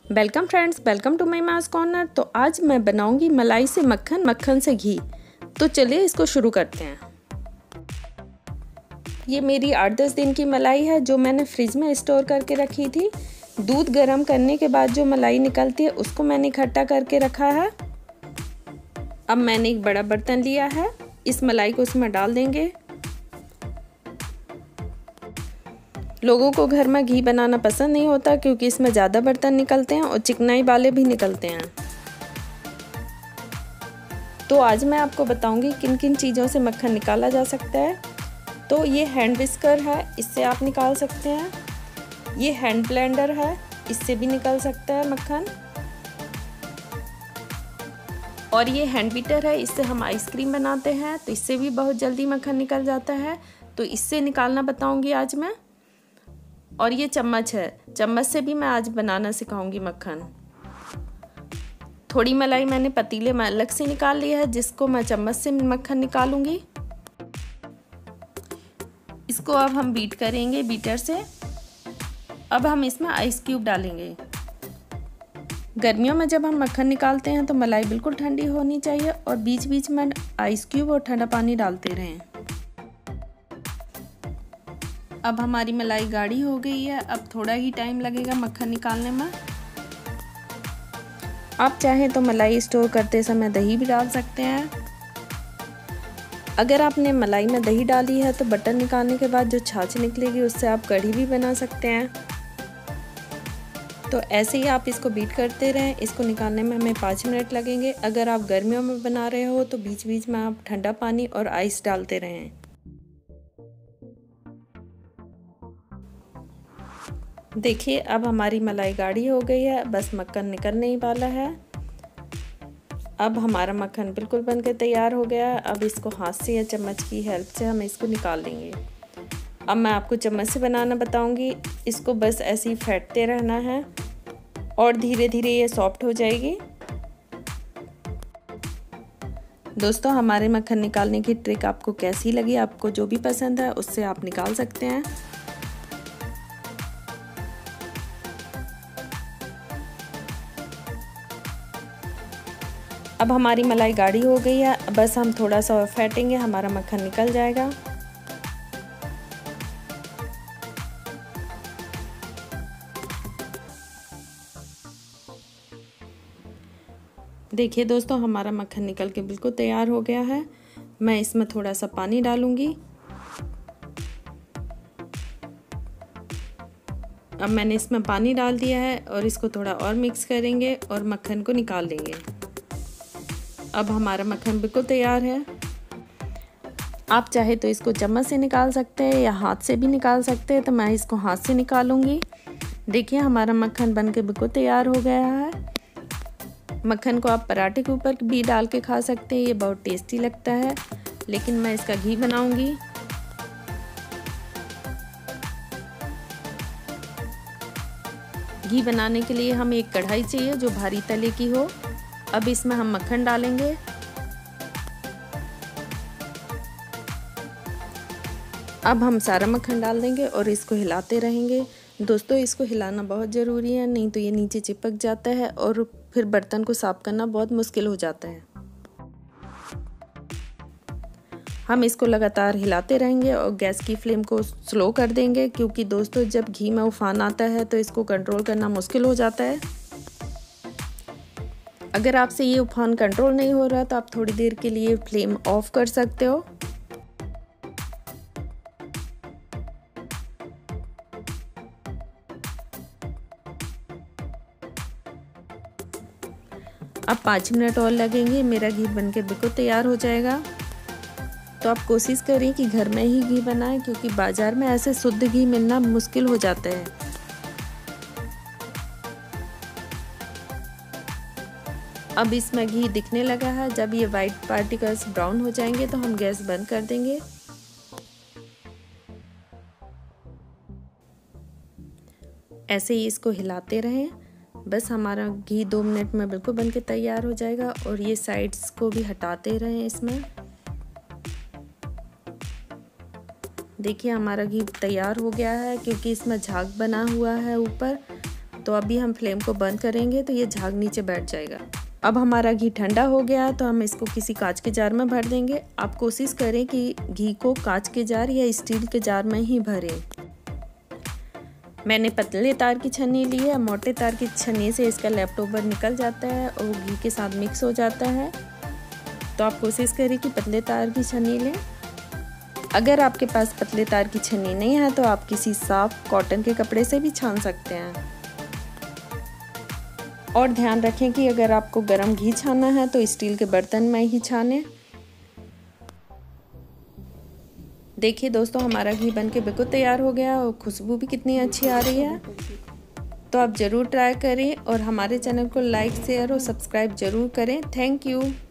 Welcome friends, welcome to my mass corner. तो आज मैं बनाऊंगी मलाई से मक्खन, मक्खन से घी। तो चलिए इसको शुरू करते हैं। ये मेरी 8-10 दिन की मलाई है जो मैंने फ्रिज में स्टोर करके रखी थी। दूध गर्म करने के बाद जो मलाई निकलती है उसको मैंने इकट्ठा करके रखा है। अब मैंने एक बड़ा बर्तन लिया है, इस मलाई को उसमें डाल देंगे। लोगों को घर में घी बनाना पसंद नहीं होता क्योंकि इसमें ज़्यादा बर्तन निकलते हैं और चिकनाई वाले भी निकलते हैं। तो आज मैं आपको बताऊंगी किन किन चीज़ों से मक्खन निकाला जा सकता है। तो ये हैंड विस्कर है, इससे आप निकाल सकते हैं। ये हैंड ब्लेंडर है, इससे भी निकल सकता है मक्खन। और ये हैंड बीटर है, इससे हम आइसक्रीम बनाते हैं तो इससे भी बहुत जल्दी मक्खन निकल जाता है। तो इससे निकालना बताऊंगी आज मैं। और ये चम्मच है, चम्मच से भी मैं आज बनाना सिखाऊंगी मक्खन। थोड़ी मलाई मैंने पतीले में अलग से निकाल लिया है जिसको मैं चम्मच से मक्खन निकालूंगी। इसको अब हम बीट करेंगे बीटर से। अब हम इसमें आइस क्यूब डालेंगे। गर्मियों में जब हम मक्खन निकालते हैं तो मलाई बिल्कुल ठंडी होनी चाहिए और बीच बीच में आइस क्यूब और ठंडा पानी डालते रहें। अब हमारी मलाई गाढ़ी हो गई है। अब थोड़ा ही टाइम लगेगा मक्खन निकालने में। आप चाहें तो मलाई स्टोर करते समय दही भी डाल सकते हैं। अगर आपने मलाई में दही डाली है तो बटर निकालने के बाद जो छाछ निकलेगी उससे आप कढ़ी भी बना सकते हैं। तो ऐसे ही आप इसको बीट करते रहें। इसको निकालने में हमें 5 मिनट लगेंगे। अगर आप गर्मियों में बना रहे हो तो बीच बीच में आप ठंडा पानी और आइस डालते रहें। देखिए अब हमारी मलाई गाढ़ी हो गई है, बस मक्खन निकलने ही वाला है। अब हमारा मक्खन बिल्कुल बनकर तैयार हो गया है। अब इसको हाथ से या चम्मच की हेल्प से हम इसको निकाल लेंगे। अब मैं आपको चम्मच से बनाना बताऊंगी। इसको बस ऐसे ही फेंटते रहना है और धीरे धीरे ये सॉफ्ट हो जाएगी। दोस्तों, हमारे मक्खन निकालने की ट्रिक आपको कैसी लगी? आपको जो भी पसंद है उससे आप निकाल सकते हैं। अब हमारी मलाई गाढ़ी हो गई है, बस हम थोड़ा सा और फेंटेंगे, हमारा मक्खन निकल जाएगा। देखिए दोस्तों, हमारा मक्खन निकल के बिल्कुल तैयार हो गया है। मैं इसमें थोड़ा सा पानी डालूंगी। अब मैंने इसमें पानी डाल दिया है और इसको थोड़ा और मिक्स करेंगे और मक्खन को निकाल लेंगे। अब हमारा मक्खन बिल्कुल तैयार है। आप चाहे तो इसको चम्मच से निकाल सकते हैं या हाथ से भी निकाल सकते हैं। तो मैं इसको हाथ से निकालूंगी। देखिए हमारा मक्खन बनके बिल्कुल तैयार हो गया है। मक्खन को आप पराठे के ऊपर भी डाल के खा सकते हैं, ये बहुत टेस्टी लगता है। लेकिन मैं इसका घी बनाऊंगी। घी बनाने के लिए हमें एक कढ़ाई चाहिए जो भारी तले की हो। अब इसमें हम मक्खन डालेंगे। अब हम सारा मक्खन डाल देंगे और इसको हिलाते रहेंगे। दोस्तों, इसको हिलाना बहुत ज़रूरी है, नहीं तो ये नीचे चिपक जाता है और फिर बर्तन को साफ करना बहुत मुश्किल हो जाता है। हम इसको लगातार हिलाते रहेंगे और गैस की फ्लेम को स्लो कर देंगे क्योंकि दोस्तों जब घी में उफान आता है तो इसको कंट्रोल करना मुश्किल हो जाता है। अगर आपसे ये उफान कंट्रोल नहीं हो रहा तो आप थोड़ी देर के लिए फ्लेम ऑफ कर सकते हो। अब 5 मिनट और लगेंगे, मेरा घी बनके बिल्कुल तैयार हो जाएगा। तो आप कोशिश करें कि घर में ही घी बनाएं क्योंकि बाजार में ऐसे शुद्ध घी मिलना मुश्किल हो जाता है। अब इसमें घी दिखने लगा है। जब ये वाइट पार्टिकल्स ब्राउन हो जाएंगे तो हम गैस बंद कर देंगे। ऐसे ही इसको हिलाते रहें। बस हमारा घी 2 मिनट में बिल्कुल बनके तैयार हो जाएगा। और ये साइड्स को भी हटाते रहें इसमें। देखिए हमारा घी तैयार हो गया है क्योंकि इसमें झाग बना हुआ है ऊपर। तो अभी हम फ्लेम को बंद करेंगे तो ये झाग नीचे बैठ जाएगा। अब हमारा घी ठंडा हो गया तो हम इसको किसी कांच के जार में भर देंगे। आप कोशिश करें कि घी को कांच के जार या स्टील के जार में ही भरें। मैंने पतले तार की छन्नी ली है। मोटे तार की छन्नी से इसका लेफ्ट ओवर निकल जाता है और घी के साथ मिक्स हो जाता है। तो आप कोशिश करें कि पतले तार की छन्नी लें। अगर आपके पास पतले तार की छन्नी नहीं है तो आप किसी साफ कॉटन के कपड़े से भी छान सकते हैं। और ध्यान रखें कि अगर आपको गर्म घी छानना है तो स्टील के बर्तन में ही छानें। देखिए दोस्तों, हमारा घी बनके बिल्कुल तैयार हो गया और खुशबू भी कितनी अच्छी आ रही है। तो आप ज़रूर ट्राई करें और हमारे चैनल को लाइक, शेयर और सब्सक्राइब ज़रूर करें। Thank you.